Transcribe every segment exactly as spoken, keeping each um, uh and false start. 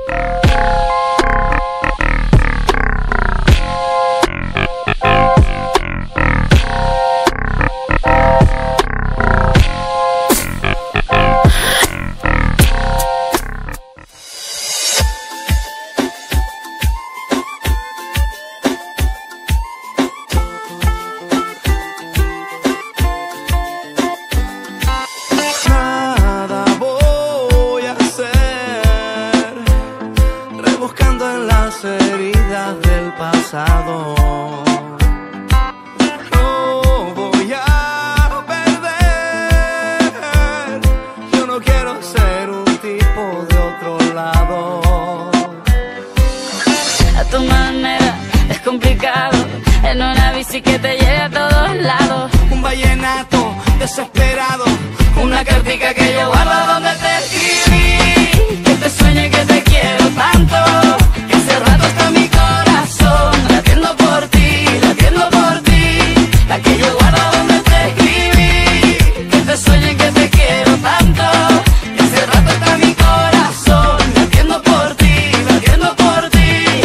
pasado. No voy a perder. Yo no quiero ser un tipo de otro lado. A tu manera es complicado, en una bici que te lleve a todos lados. Un vallenato desesperado, una cartica que yo guardo donde te escribí. Que te sueño y que te quiero tanto, que hace rato está mi corazón latiendo por ti, latiendo por ti. La que yo guardo donde te escribí. Que te sueño y que te quiero tanto, que hace rato está mi corazón latiendo por ti, latiendo por ti.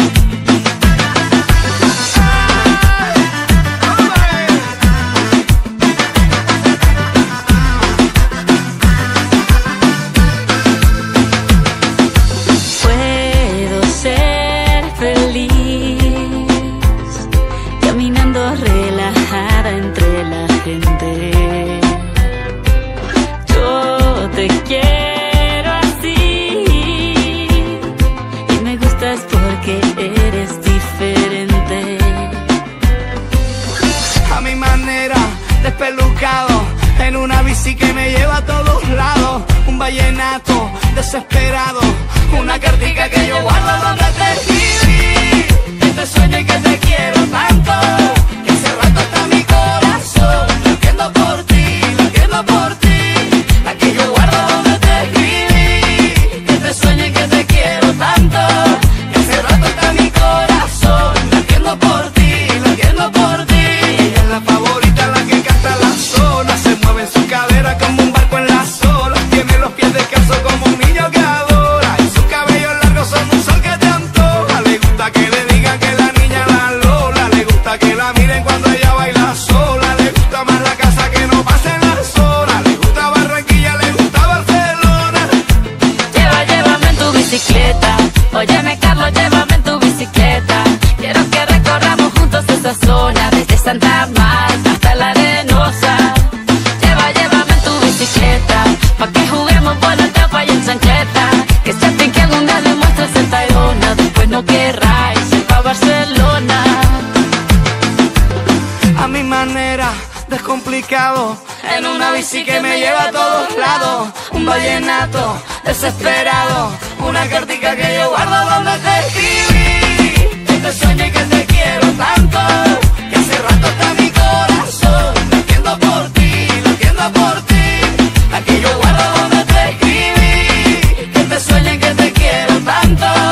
Puedo ser feliz caminando relajada entre la gente. Yo te quiero así y me gustas porque eres diferente. A mi manera, despelucado, en una bici que me lleva a todos lados. Un vallenato desesperado, una cartica que yo guardo donde te escribí. Que te sueño y que te quiero tanto, que hace rato está mi corazón latiendo por ti, latiendo por ti. La que yo guardo donde te escribí. Que te sueño y que te quiero tanto, que hace rato está mi corazón latiendo por ti, latiendo por ti. Ella es la favorita, la que canta la sola, se mueve en su cadera como un barco en las olas. Tiene los pies descalzos como un niño que adora, y sus cabellos largos son un sol que te antoja. Le gusta que le digan que la niña la Lola, le gusta que la miren cuando ella baila sola. Le gusta más la casa que no pasen las horas, le gusta Barranquilla, le gusta Barcelona. Lleva, llévame en tu bicicleta. Óyeme, Carlos, llévame en tu bicicleta. Quiero que recorramos juntos esa zona, desde Santa Marta hasta la Arenosa. Lleva, llévame en tu bicicleta, pa' que juguemos por la tapa y en chancleta. Que sepan que algún día le muestres el Tayrona, después no querráis ir pa' Barcelona. A mi manera, descomplicado, en una bici que me lleva a todos lados. Un vallenato desesperado, una cartica que yo guardo donde te escribí. Que te sueño y que te quiero tanto, que hace rato está mi corazón latiendo por ti, latiendo por ti. La que yo guardo donde te escribí. Que te sueño y que te quiero tanto,